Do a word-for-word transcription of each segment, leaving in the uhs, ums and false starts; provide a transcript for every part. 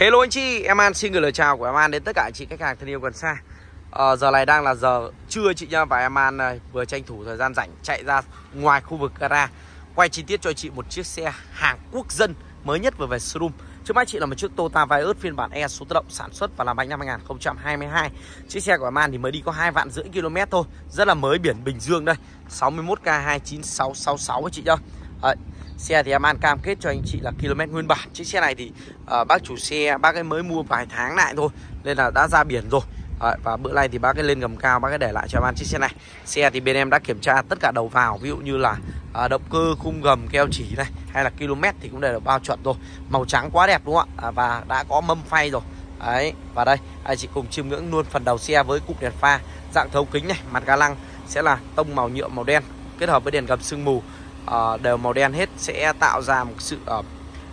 Hello anh chị, em An xin gửi lời chào của em An đến tất cả anh chị khách hàng thân yêu gần xa. à, Giờ này đang là giờ trưa chị nha. Và em An này, vừa tranh thủ thời gian rảnh chạy ra ngoài khu vực gara quay chi tiết cho chị một chiếc xe hàng quốc dân mới nhất vừa về showroom. Trước mắt chị là một chiếc Toyota Vios phiên bản E số tự động sản xuất và làm bánh năm hai nghìn không trăm hai mươi hai. Chiếc xe của em An thì mới đi có hai vạn rưỡi km thôi, rất là mới, biển Bình Dương đây, sáu mươi mốt K hai chín sáu sáu sáu chị nhá. Đấy. Xe thì em An cam kết cho anh chị là km nguyên bản. Chiếc xe này thì uh, bác chủ xe bác ấy mới mua vài tháng lại thôi nên là đã ra biển rồi. Đấy, và bữa nay thì bác ấy lên gầm cao, bác ấy để lại cho em An chiếc xe này. Xe thì bên em đã kiểm tra tất cả đầu vào, ví dụ như là uh, động cơ, khung gầm, keo chỉ này hay là km thì cũng đều được bao chuẩn rồi. Màu trắng quá đẹp đúng không ạ? À, và đã có mâm phay rồi. Đấy, và đây anh chị cùng chiêm ngưỡng luôn phần đầu xe với cụm đèn pha dạng thấu kính này, mặt ga lăng sẽ là tông màu nhựa màu đen kết hợp với đèn gầm sương mù uh, đều màu đen hết, sẽ tạo ra một sự uh,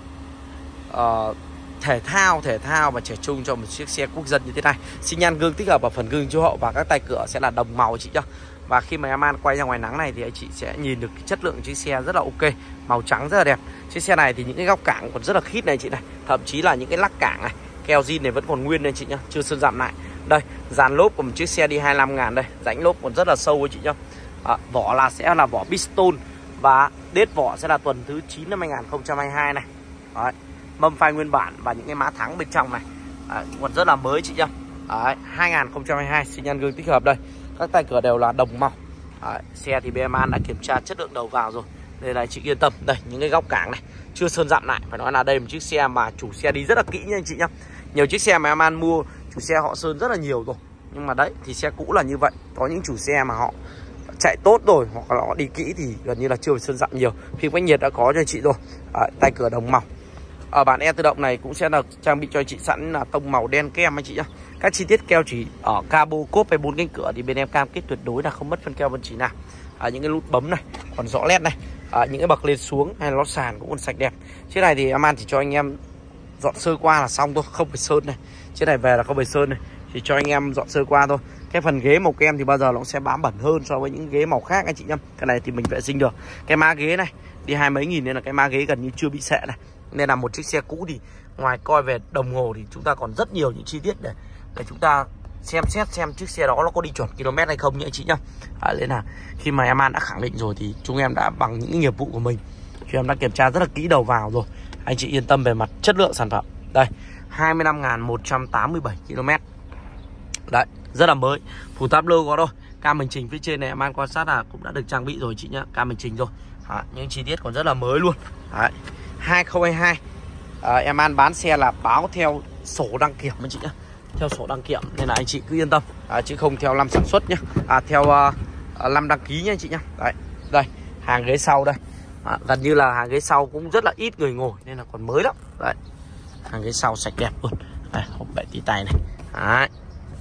uh, thể thao thể thao và trẻ trung cho một chiếc xe quốc dân như thế này. Xi nhan gương tích hợp ở phần gương chiếu hậu và các tay cửa sẽ là đồng màu chị nhá. Và khi mà em An quay ra ngoài nắng này thì anh chị sẽ nhìn được chất lượng chiếc xe rất là ok, màu trắng rất là đẹp. Chiếc xe này thì những cái góc cảng còn rất là khít này chị này, thậm chí là những cái lắc cảng này, keo zin này vẫn còn nguyên đây chị nhá, chưa sơn dặm lại. Đây, dàn lốp của một chiếc xe đi hai mươi lăm ngàn đây, rãnh lốp còn rất là sâu ấy chị nhá. À, vỏ là sẽ là vỏ piston và đết vỏ sẽ là tuần thứ chín năm hai nghìn không trăm hai mươi hai này. Đấy, mâm phay nguyên bản và những cái má thắng bên trong này à, còn rất là mới chị nhá. Đấy, hai nghìn không trăm hai mươi hai, xi nhan gương tích hợp đây, các tay cửa đều là đồng màu. Đấy, xe thì bê em An đã kiểm tra chất lượng đầu vào rồi nên là chị yên tâm. Đây, những cái góc cảng này chưa sơn dặm lại, phải nói là đây một chiếc xe mà chủ xe đi rất là kỹ nha anh chị nhá. Nhiều chiếc xe mà em An mua chủ xe họ sơn rất là nhiều rồi, nhưng mà đấy thì xe cũ là như vậy. Có những chủ xe mà họ chạy tốt rồi hoặc là họ đi kỹ thì gần như là chưa phải sơn dặm nhiều. Phim cách nhiệt đã có cho anh chị rồi. Đấy, tay cửa đồng màu. Ở bản E tự động này cũng sẽ được trang bị cho anh chị sẵn là tông màu đen kem anh chị nhá. Các chi tiết keo chỉ ở cabo cốp hay bốn cánh cửa thì bên em cam kết tuyệt đối là không mất phân keo vân chỉ nào. À, những cái nút bấm này còn rõ nét này, à, những cái bậc lên xuống hay là lót sàn cũng còn sạch đẹp. Chiếc này thì em An chỉ cho anh em dọn sơ qua là xong thôi, không phải sơn này. Chiếc này về là không phải sơn này, chỉ cho anh em dọn sơ qua thôi. Cái phần ghế màu kem thì bao giờ nó sẽ bám bẩn hơn so với những ghế màu khác anh chị nhá. Cái này thì mình vệ sinh được. Cái má ghế này đi hai mấy nghìn nên là cái má ghế gần như chưa bị sệ này. Nên là một chiếc xe cũ thì ngoài coi về đồng hồ thì chúng ta còn rất nhiều những chi tiết để để chúng ta xem xét xem chiếc xe đó nó có đi chuẩn km hay không nhé anh chị nhá. À, nên là khi mà em An đã khẳng định rồi thì chúng em đã bằng những nghiệp vụ của mình, chúng em đã kiểm tra rất là kỹ đầu vào rồi. Anh chị yên tâm về mặt chất lượng sản phẩm. Đây, hai mươi lăm nghìn một trăm tám mươi bảy km. Đấy, rất là mới, phủ táp lơ có thôi. Cam hành trình phía trên này em An quan sát là cũng đã được trang bị rồi chị nhá, cam hành trình rồi. À, những chi tiết còn rất là mới luôn. Đấy, hai không hai hai. À, em An bán xe là báo theo sổ đăng kiểm anh chị nhá, theo sổ đăng kiểm nên là anh chị cứ yên tâm, à, chứ không theo năm sản xuất nhá, à, theo uh, năm đăng ký nhá anh chị nhá. Đấy, đây hàng ghế sau đây, à, gần như là hàng ghế sau cũng rất là ít người ngồi nên là còn mới lắm. Đấy, hàng ghế sau sạch đẹp luôn. Đây, hộp bệ tí tay này. Đấy,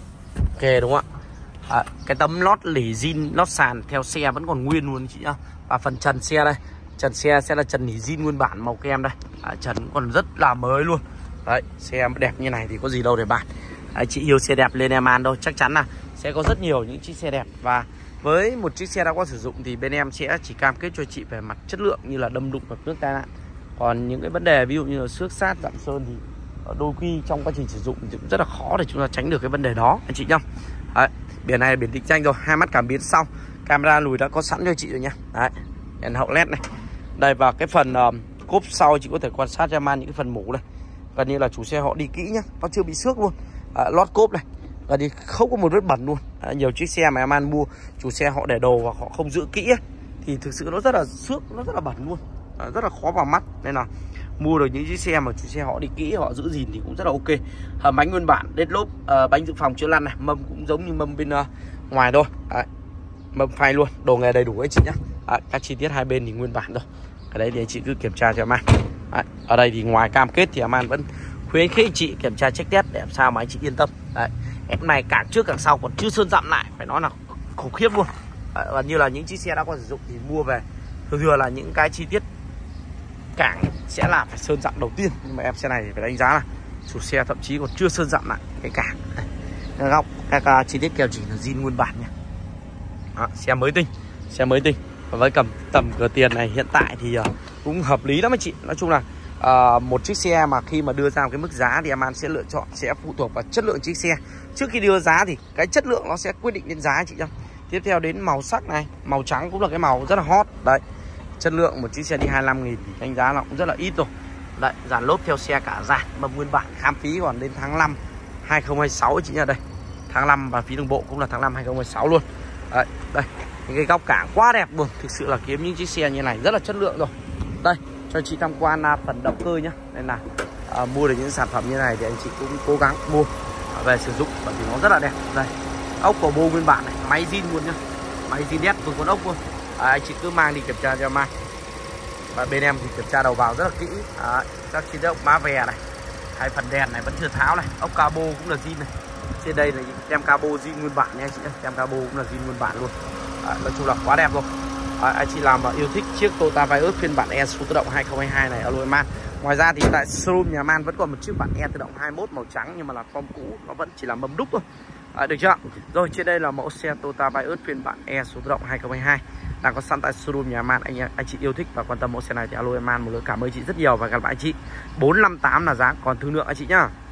ok đúng không ạ? À, cái tấm lót lỉ zin lót sàn theo xe vẫn còn nguyên luôn anh chị nhá. Và phần trần xe đây, trần xe sẽ là trần nỉ zin nguyên bản màu kem đây, à, trần cũng còn rất là mới luôn. Đấy, xe đẹp như này thì có gì đâu để bàn. Đấy, chị yêu xe đẹp lên em An thôi, chắc chắn là sẽ có rất nhiều những chiếc xe đẹp. Và với một chiếc xe đã qua sử dụng thì bên em sẽ chỉ cam kết cho chị về mặt chất lượng như là đâm đụng và nước tai nạn. Còn những cái vấn đề ví dụ như là xước sát, dặm sơn thì đôi khi trong quá trình sử dụng thì cũng rất là khó để chúng ta tránh được cái vấn đề đó anh chị nhá. Đấy, biển này là biển định danh rồi, hai mắt cảm biến sau, camera lùi đã có sẵn cho chị rồi nhá. Đấy, đèn hậu led này. Đây, và cái phần uh, cốp sau chị có thể quan sát cho em An những cái phần mũ này, gần như là chủ xe họ đi kỹ nhá, nó chưa bị xước luôn. À, lót cốp này gần như không có một vết bẩn luôn. À, nhiều chiếc xe mà em An mua chủ xe họ để đồ và họ không giữ kỹ ấy, thì thực sự nó rất là xước, nó rất là bẩn luôn, à, rất là khó vào mắt. Nên là mua được những chiếc xe mà chủ xe họ đi kỹ, họ giữ gìn thì cũng rất là ok. Hầm bánh nguyên bản, đết lốp, uh, bánh dự phòng chữa lăn này, mâm cũng giống như mâm bên uh, ngoài thôi. Đấy, mâm phay luôn, đồ nghề đầy đủ anh chị nhá. Đấy, các chi tiết hai bên thì nguyên bản thôi. Cái đấy thì anh chị cứ kiểm tra cho em An. Đấy, ở đây thì ngoài cam kết thì em An vẫn khuyến khích anh chị kiểm tra check test để làm sao mà anh chị yên tâm. Đấy, em này cả trước cả sau còn chưa sơn dặm lại, phải nói là khủng khiếp luôn. Đấy, và như là những chiếc xe đã qua sử dụng thì mua về thường thường là những cái chi tiết cảng sẽ là phải sơn dặm đầu tiên, nhưng mà em xe này thì phải đánh giá là chủ xe thậm chí còn chưa sơn dặm lại cái cảng. Đây, góc các uh, chi tiết keo chỉ là zin nguyên bản nha. Đó, xe mới tinh, xe mới tinh. Và với cầm tầm cửa tiền này hiện tại thì uh, cũng hợp lý lắm anh chị. Nói chung là uh, một chiếc xe mà khi mà đưa ra một cái mức giá thì em An sẽ lựa chọn sẽ phụ thuộc vào chất lượng chiếc xe. Trước khi đưa giá thì cái chất lượng nó sẽ quyết định đến giá anh chị nhá. Tiếp theo đến màu sắc này, màu trắng cũng là cái màu rất là hot đấy. Chất lượng một chiếc xe đi hai mươi lăm nghìn thì đánh giá nó cũng rất là ít rồi. Đấy, dàn lốp theo xe cả dàn, bấm nguyên bản, khám phí còn đến tháng năm hai không hai sáu chị nhá. Đây, tháng năm và phí đường bộ cũng là tháng năm hai không hai sáu luôn. Đấy, đây, những cái góc cảng quá đẹp luôn. Thực sự là kiếm những chiếc xe như này rất là chất lượng rồi. Đây, cho chị tham quan uh, phần động cơ nhá. Nên là uh, mua được những sản phẩm như này thì anh chị cũng cố gắng mua uh, về sử dụng bởi vì nó rất là đẹp. Đây, ốc của bô nguyên bản này, máy zin luôn nhá. Máy zin đét với con ốc luôn. À, anh chị cứ mang đi kiểm tra cho mang. Và bên em thì kiểm tra đầu vào rất là kỹ. À, các chi tiết ốc má vè này, hai phần đèn này vẫn chưa tháo này, ốc cabo cũng là zin này. Trên đây là tem cabo zin nguyên bản nha anh chị nhé, tem cabo cũng là zin nguyên bản luôn. À, nói chung là quá đẹp rồi. À, anh chị làm mà yêu thích chiếc Toyota Vios phiên bản E số tự động hai không hai hai này alo em An. Ngoài ra thì tại showroom nhà Man vẫn còn một chiếc bản E tự động hai mươi mốt màu trắng nhưng mà là form cũ, nó vẫn chỉ là mâm đúc thôi. À, được chưa? Rồi trên đây là mẫu xe Toyota Vios phiên bản E số tự động hai không hai hai đang có sẵn tại showroom nhà Man. Anh anh chị yêu thích và quan tâm mẫu xe này thì alo em An một lời cảm ơn chị rất nhiều và gặp lại anh chị. bốn năm tám là giá còn thương lượng anh chị nhá.